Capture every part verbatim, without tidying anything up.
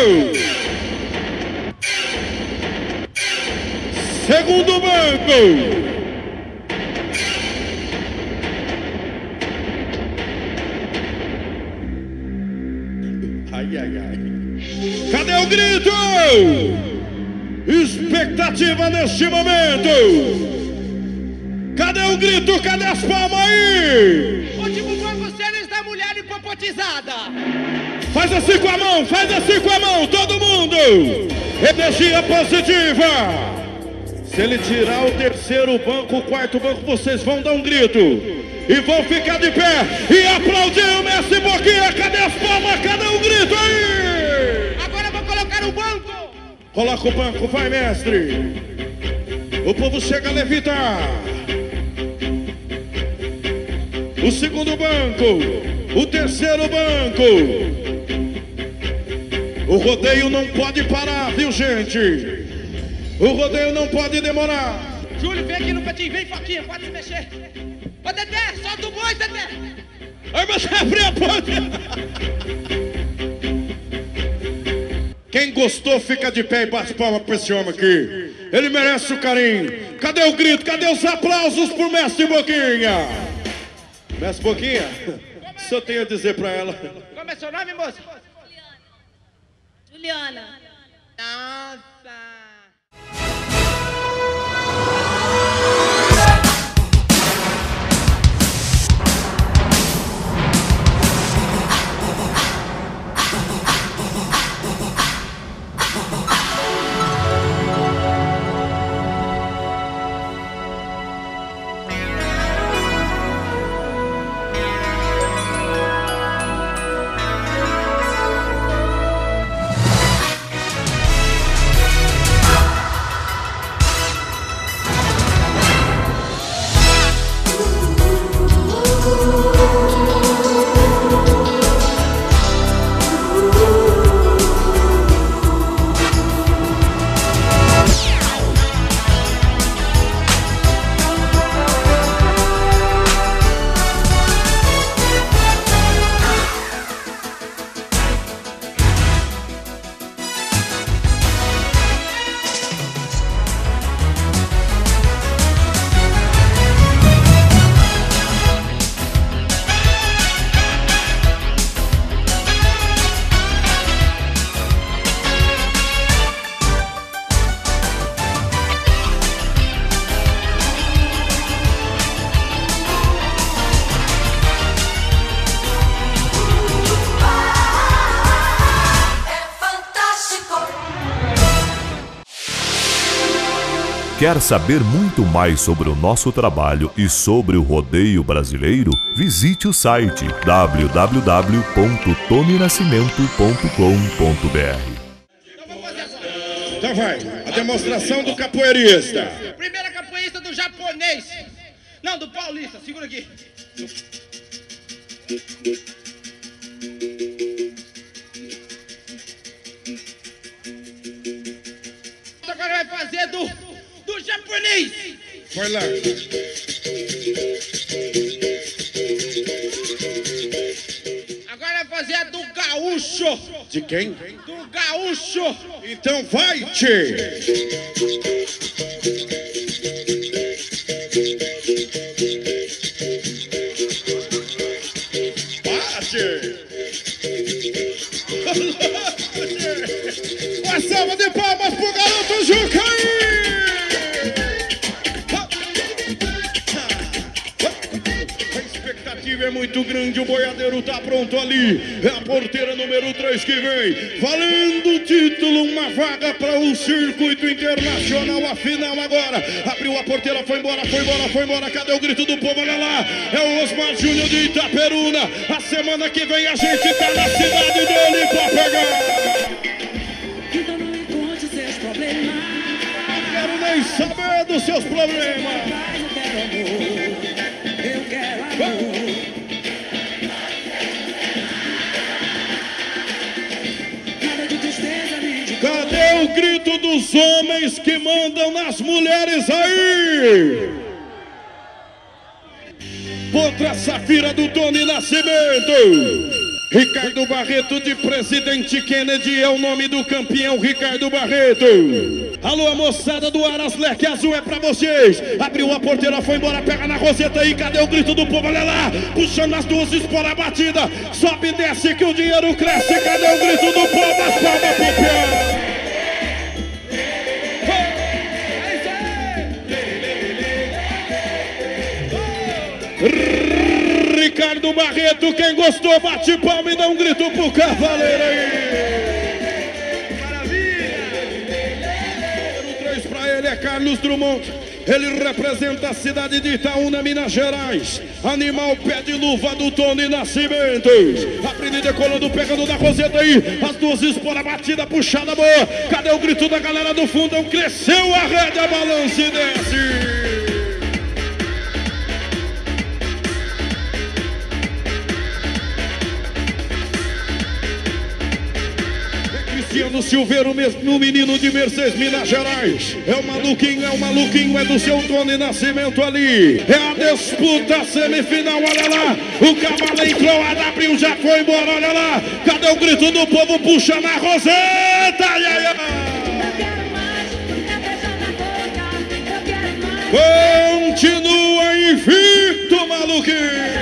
Segundo banco. Ai, ai, ai. Cadê o grito? Expectativa neste momento. Cadê o grito? Cadê as palmas aí? Último banco, cenas da mulher hipopotizada. Faz assim com a mão, faz assim com a mão, todo mundo. Energia positiva. Se ele tirar o terceiro banco, o quarto banco, vocês vão dar um grito. E vão ficar de pé e aplaudir o Mestre Boquinha. Cadê as palmas? Cadê o grito aí? Agora vou colocar o banco. Coloca o banco, vai, mestre. O povo chega a levitar. O segundo banco, o terceiro banco. O rodeio não pode parar, viu, gente? O rodeio não pode demorar. Júlio, vem aqui no cantinho, vem, Foquinha, pode se mexer. Ô, Dedé, solta o boi, Dedé. Aí você abre a porta. Quem gostou, fica de pé e bate palma pra esse homem aqui. Ele merece o carinho. Cadê o grito? Cadê os aplausos pro Mestre Boquinha? Mestre Boquinha, o que eu tenho a dizer pra ela? Como é seu nome, moça? Juliana. Nossa. Quer saber muito mais sobre o nosso trabalho e sobre o rodeio brasileiro? Visite o site w w w ponto tony nascimento ponto com ponto b r. Então vai, a demonstração do capoeirista. Primeira capoeirista do japonês. Não, do paulista, segura aqui. Agora vai fazer do, do japonês. Vai lá. Agora vai fazer a do gaúcho. De quem? Do gaúcho. Então vai, tchê. Bate. Uma salva de palmas pro garoto Juca aí. É muito grande, o boiadeiro tá pronto ali. É a porteira número três que vem, valendo o título, uma vaga para o circuito internacional. A final agora, abriu a porteira, foi embora, foi embora, foi embora. Cadê o grito do povo? Olha lá, é o Osmar Júnior de Itaperuna. A semana que vem a gente tá na cidade dele pra pegar. Então não encontre seus problemas. Não quero nem saber dos seus problemas. Eu quero amor. Cadê o grito dos homens que mandam nas mulheres aí? Contra a Safira do Tony Nascimento. Ricardo Barreto de Presidente Kennedy é o nome do campeão, Ricardo Barreto. Alô, moçada do Aras Leque Azul, é pra vocês. Abriu a porteira, foi embora, pega na roseta aí. Cadê o grito do povo? Olha lá, puxando as duas, expor a batida. Sobe e desce que o dinheiro cresce. Cadê o grito do povo? As palmas pro pé. Ricardo Barreto, quem gostou, bate palma e dá um grito pro cavaleiro aí. Maravilha! O três pra ele é Carlos Drummond. Ele representa a cidade de Itaúna, Minas Gerais. Animal pé de luva do Tony Nascimentos. Abrindo e decolando, pegando na roseta aí. As duas expor a batida, puxada boa. Cadê o grito da galera do fundão? Cresceu a rédea, balança e desce. Cristiano Silveiro, mesmo menino de Mercedes, Minas Gerais. É o maluquinho, é o maluquinho, é do seu Tony Nascimento ali. É a disputa semifinal, olha lá. O cavalo entrou, a W já foi embora, olha lá. Cadê o grito do povo? Puxa na roseta, ai, ai, ai. Continua invicto, maluquinho.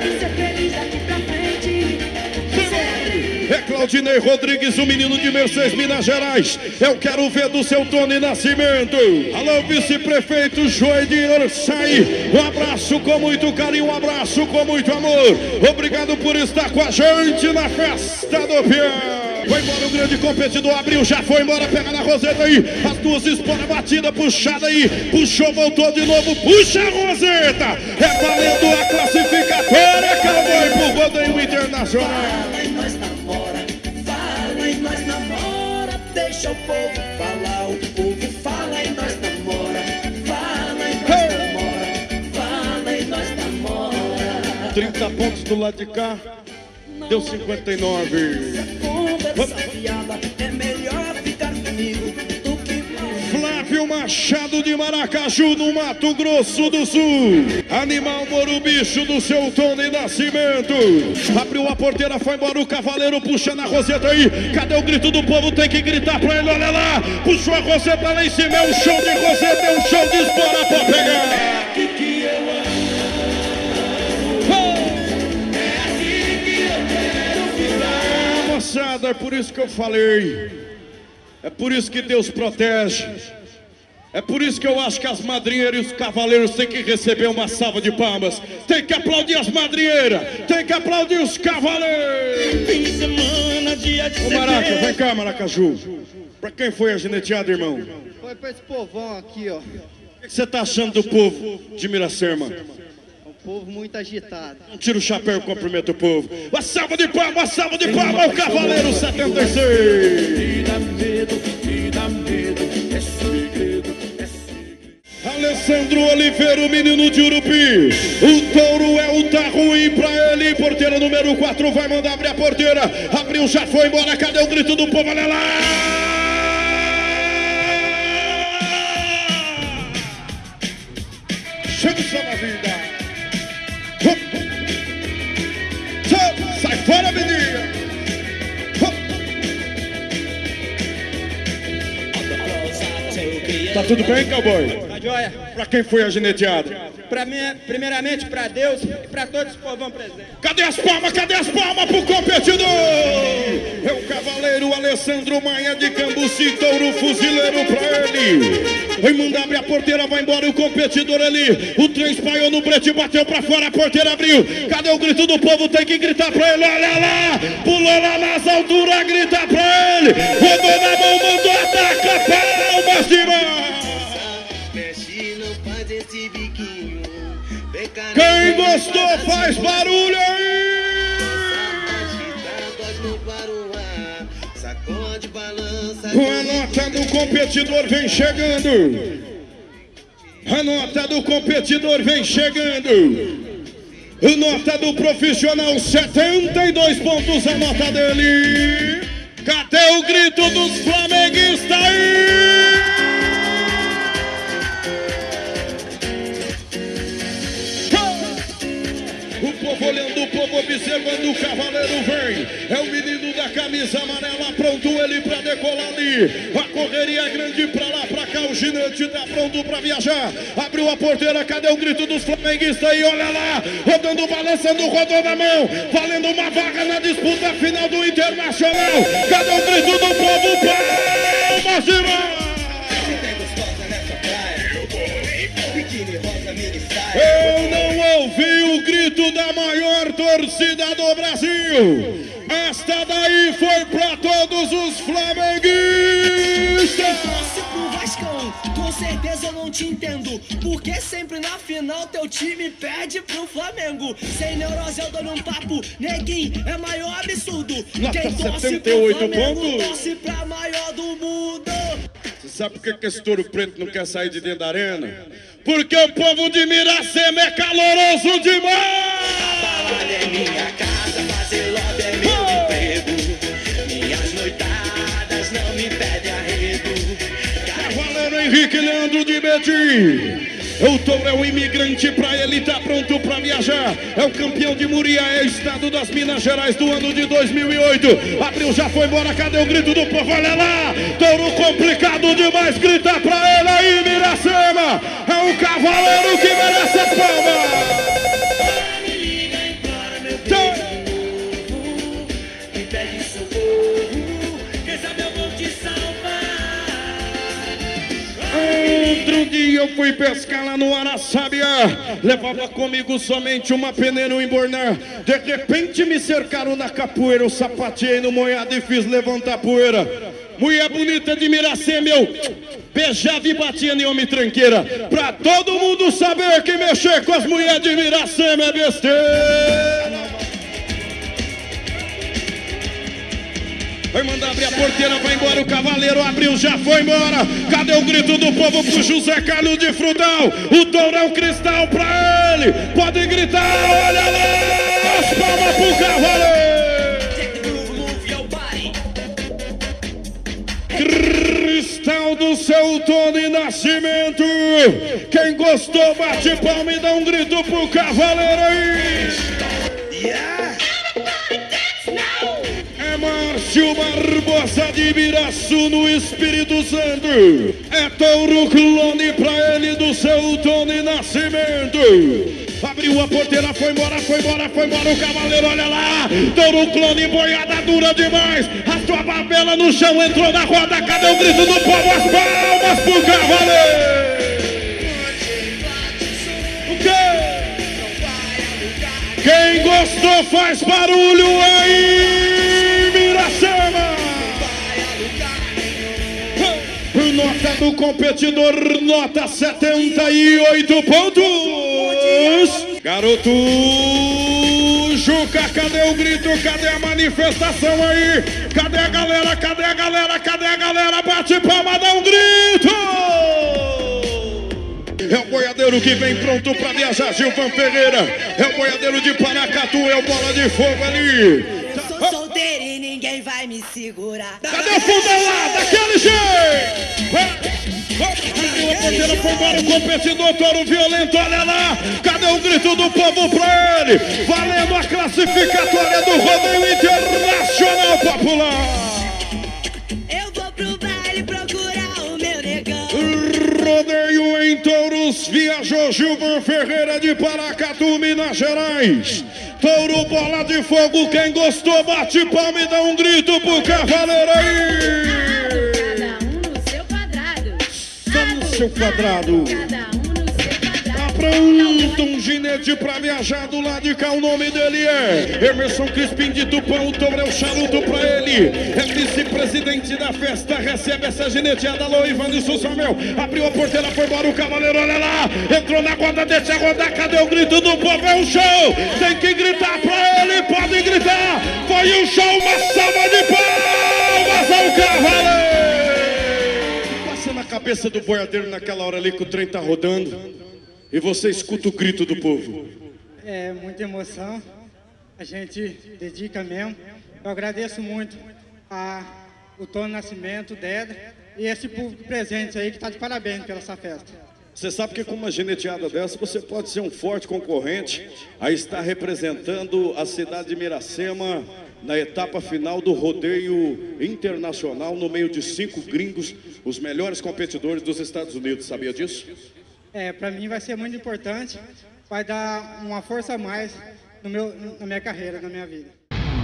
É Claudinei Rodrigues, o menino de Mercedes, Minas Gerais. Eu quero ver do seu Tony Nascimento. Alô, vice-prefeito Joedir Orsay. Um abraço com muito carinho, um abraço com muito amor. Obrigado por estar com a gente na festa do Pião. Foi embora o grande competidor, abriu, já foi embora, pega na roseta aí. As duas expõem a batida, puxada aí. Puxou, voltou de novo, puxa a roseta. É valendo a classificatória, cowboy pro rodeio internacional. Fala e nós namora, fala e nós namora. Deixa o povo falar, o povo fala e nós namora. Fala e nós namora, fala e nós namora. trinta pontos do lado de cá, deu cinquenta e nove. Conversa fiada, é melhor ficar comigo do que mais. Flávio Machado de Maracaju, no Mato Grosso do Sul. Animal Morubicho do seu Tony Nascimento. Abriu a porteira, foi embora o cavaleiro, puxando a roseta aí. Cadê o grito do povo? Tem que gritar pra ele, olha lá. Puxou a roseta lá em cima, é um show de roseta, é um show de espora pra pegar. Que que eu amo, é assim que eu quero ficar. É, moçada, é por isso que eu falei. É por isso que Deus protege. É por isso que eu acho que as madrinheiras e os cavaleiros têm que receber uma salva de palmas. Tem que aplaudir as madrinheiras, tem que aplaudir os cavaleiros. Fim de semana, dia de Ô Maraca, vem cá, Maracaju. Pra quem foi a gineteada, irmão? Foi pra esse povão aqui, ó. O que você tá achando do povo de Miracema? Um povo muito agitado. Não tira o chapéu e cumprimenta o povo. Uma salva de palmas, uma salva de palmas ao Cavaleiro setenta e seis. Me dá medo, me dá medo, é segredo, é segredo. Alessandro Oliveira, o menino de Urupi. O touro é o tá ruim pra ele. Porteira número quatro vai mandar abrir a porteira. Abriu, já foi embora. Cadê o grito do povo? Olha lá! Chama na vida. Hop. Sai fora, menina. Hop. Tá tudo bem, cowboy? Tá joia? Pra quem foi a gineteada? Pra mim, primeiramente pra Deus e pra todos os povão presentes. Cadê as palmas? Cadê as palmas pro competidor? É o cavaleiro Alessandro Maia de Cambuci, touro fuzileiro pra ele. Vai mandar abrir a porteira, vai embora o competidor ali. O trem espalhou no brete, bateu pra fora, a porteira abriu. Cadê o grito do povo? Tem que gritar pra ele, olha lá. Pulou lá nas alturas, grita pra ele. Rodou na mão, mandou atacar, palmas de mão. Mexe, não faz esse biquinho. Quem gostou faz barulho aí! Sacode, balança. A nota do competidor vem chegando. A nota do competidor vem chegando. A nota do profissional, setenta e dois pontos a nota dele. Cadê o grito dos flamenguistas aí? O povo povo olhando, o povo observando, o cavaleiro vem. É o menino da camisa amarela, pronto ele pra decolar ali. A correria é grande pra lá, pra cá, o ginete tá pronto pra viajar. Abriu a porteira, cadê o grito dos flamenguistas aí? Olha lá, rodando, balançando, rodou na mão, valendo uma vaga na disputa final do Internacional. Cadê o grito do povo? Palmas de mão! Eu não ouvi o grito da maior torcida do Brasil. Esta daí foi pra todos os flamenguistas. Torce pro Vascão, com certeza eu não te entendo. Porque sempre na final teu time perde pro Flamengo. Sem neurose eu dou um papo, neguinho, é maior absurdo. Nota Quem torce setenta e oito pro Flamengo pontos. torce pra maior do mundo. Você sabe por que que esse touro preto não quer sair de dentro da arena? Porque o povo de Miracema é caloroso demais! Balada é minha casa, fazer love é meu emprego. Minhas noitadas não me pedem arrego. Cavaleiro Henrique Leandro de Betim. O touro é um imigrante, pra ele tá pronto pra viajar. É o campeão de Muriá, é estado das Minas Gerais do ano de dois mil e oito. Abriu, já foi embora, cadê o grito do povo? Olha lá, touro complicado demais, grita pra ele aí, Miracema. É um cavaleiro que merece as palmas. Me pede socorro, quem sabe eu vou te salvar. Outro dia eu fui pescar lá no Araçabiá. Levava comigo somente uma peneira em Bornar. De repente me cercaram na capoeira. Eu sapateei no moiado e fiz levantar poeira. Mulher bonita de Miracema, eu beijava e batia em homem tranqueira. Pra todo mundo saber que mexer com as mulheres de Miracema é besteira. Vai mandar abrir a porteira, vai embora, o cavaleiro abriu, já foi embora. Cadê o grito do povo pro José Carlos de Frutal? O touro é um cristal pra ele, pode gritar, olha lá, as palmas pro cavaleiro. Cristal do seu Tony Nascimento. Quem gostou, bate palma e dá um grito pro cavaleiro aí. Yeah. É Márcio Barbosa de Ibiraçu no Espírito Santo. É touro clone pra ele do seu Tony Nascimento. Abriu a porteira, foi embora, foi embora, foi embora o cavaleiro, olha lá. Touro clone, boiada dura demais. A sua babela no chão, entrou na roda. Cadê o grito do povo? As palmas pro cavaleiro. O quê? Quem gostou faz barulho aí, Miracema. Nota do competidor, nota setenta e oito pontos. Garoto Juca, cadê o grito? Cadê a manifestação aí? Cadê a galera? Cadê a galera? Cadê a galera? Bate palma, dá um grito! É o boiadeiro que vem pronto pra viajar, Gilvan Ferreira. É o boiadeiro de Paracatu, é o bola de fogo ali. Eu sou solteiro e ninguém vai me segurar. Cadê o fundão lá? Daquele jeito! Abriu a porteira, foi embora o competidor, touro violento, olha lá. Cadê o grito do povo pra ele? Valendo a classificatória do rodeio internacional popular. Eu vou pro baile procurar o meu negão. Rodeio em touros, viajou Gilvan Ferreira de Paracatu, Minas Gerais. Touro, bola de fogo, quem gostou bate palma e dá um grito pro cavaleiro aí. Cada um no seu quadrado. Só no seu quadrado. Cada um no seu quadrado. Tá pronto um ginete pra viajar do lado de cá, o nome dele é Emerson Crispim de Tupã, o touro é o charuto pra ele. É vice-presidente da festa, recebe essa gineteada, alô, Ivanilson Samuel. Abriu a porteira, foi embora o cavaleiro, olha lá. Entrou na roda, deixa rodar, cadê o grito do povo? É um show, tem que gritar pra ele, pode gritar. Foi um show, uma salva de palmas ao cavaleiro. Passa na cabeça do boiadeiro naquela hora ali que o trem tá rodando e você escuta o grito do povo. É muita emoção, a gente dedica mesmo. Eu agradeço muito a o Tony Nascimento, o Deda e esse público presente aí que está de parabéns pela essa festa. Você sabe que com uma gineteada dessa você pode ser um forte concorrente a estar representando a cidade de Miracema na etapa final do rodeio internacional no meio de cinco gringos, os melhores competidores dos Estados Unidos. Sabia disso? É, para mim vai ser muito importante, vai dar uma força a mais no meu, na minha carreira, na minha vida.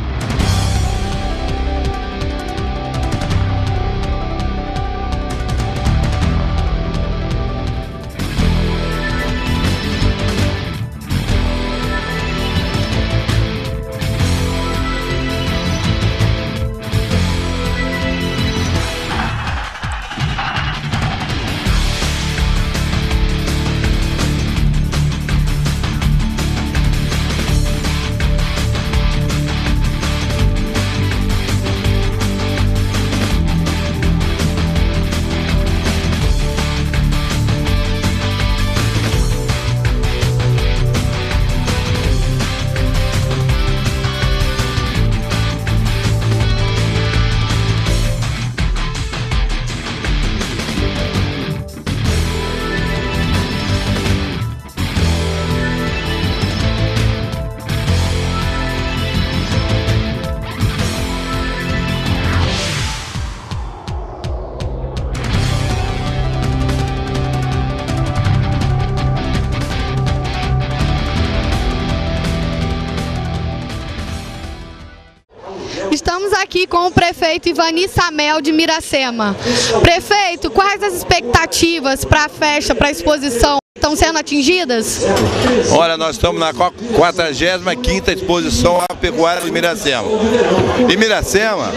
Estamos aqui com o prefeito Ivani Samel de Miracema. Prefeito, quais as expectativas para a festa, para a exposição estão sendo atingidas? Olha, nós estamos na quadragésima quinta exposição agropecuária de Miracema. E Miracema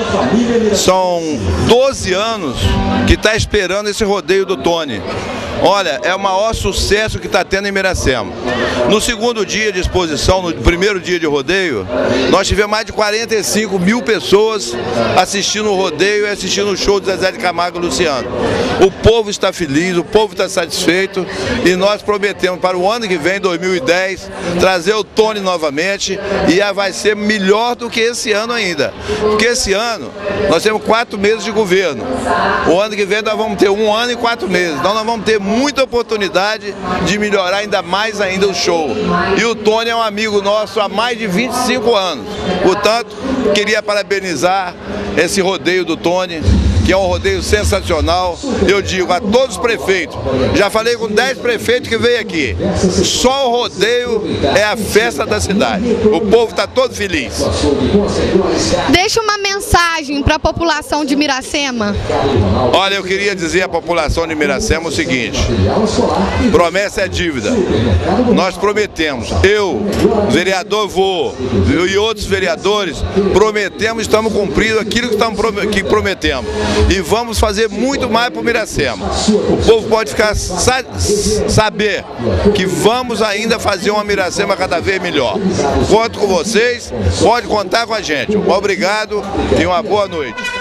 são doze anos que está esperando esse rodeio do Tony. Olha, é o maior sucesso que está tendo em Miracema. No segundo dia de exposição, no primeiro dia de rodeio, nós tivemos mais de quarenta e cinco mil pessoas assistindo o rodeio e assistindo o show de Zezé de Camargo e Luciano. O povo está feliz, o povo está satisfeito e nós prometemos para o ano que vem, dois mil e dez, trazer o Tony novamente e vai ser melhor do que esse ano ainda. Porque esse ano nós temos quatro meses de governo. O ano que vem nós vamos ter um ano e quatro meses. Então nós vamos ter muita oportunidade de melhorar ainda mais ainda o show. E o Tony é um amigo nosso há mais de vinte e cinco anos. Portanto, queria parabenizar esse rodeio do Tony, que é um rodeio sensacional. Eu digo a todos os prefeitos, já falei com dez prefeitos que veio aqui, só o rodeio é a festa da cidade. O povo está todo feliz. Deixa uma mensagem para a população de Miracema. Olha, eu queria dizer à população de Miracema o seguinte: promessa é dívida. Nós prometemos, eu, vereador Vô e outros vereadores, prometemos, estamos cumprindo aquilo que, estamos, que prometemos. E vamos fazer muito mais para o Miracema. O povo pode ficar sa saber que vamos ainda fazer uma Miracema cada vez melhor. Conto com vocês, pode contar com a gente. Obrigado e uma boa noite.